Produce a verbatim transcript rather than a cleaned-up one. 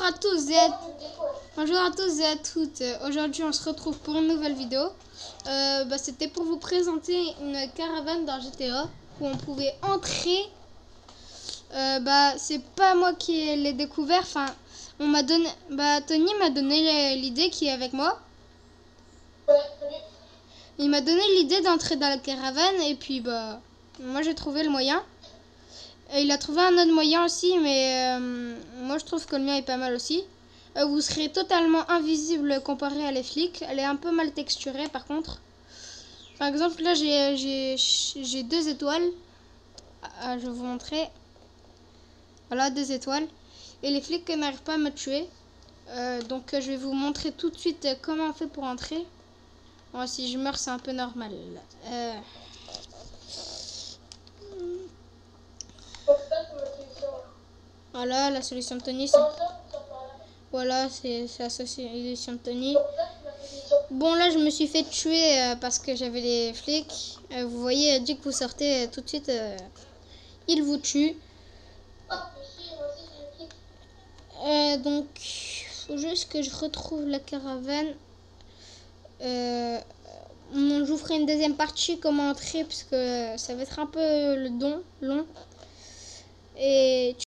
à tous et à... Bonjour à tous et à toutes. Aujourd'hui, on se retrouve pour une nouvelle vidéo. Euh, bah, C'était pour vous présenter une caravane dans G T A où on pouvait entrer. Euh, bah, c'est pas moi qui l'ai découvert. Enfin, on m'a donné. Bah, Tony m'a donné l'idée qui est avec moi. Il m'a donné l'idée d'entrer dans la caravane et puis bah, moi j'ai trouvé le moyen. Et il a trouvé un autre moyen aussi, mais euh, moi je trouve que le mien est pas mal aussi. Euh, vous serez totalement invisible comparé à les flics. Elle est un peu mal texturée par contre. Par exemple là j'ai j'ai deux étoiles. Ah, je vais vous montrer. Voilà, deux étoiles. Et les flics n'arrivent pas à me tuer. Euh, donc je vais vous montrer tout de suite comment on fait pour entrer. Bon, si je meurs c'est un peu normal. Euh... Voilà, la solution de Tony, c'est... Voilà, c'est la solution de Tony. Bon, là, je me suis fait tuer euh, parce que j'avais les flics. Euh, vous voyez, dès que vous sortez, euh, tout de suite, euh, ils vous tuent. Euh, donc, il faut juste que je retrouve la caravane. Euh, je vous ferai une deuxième partie, comment entrer, parce que ça va être un peu le don, long. Et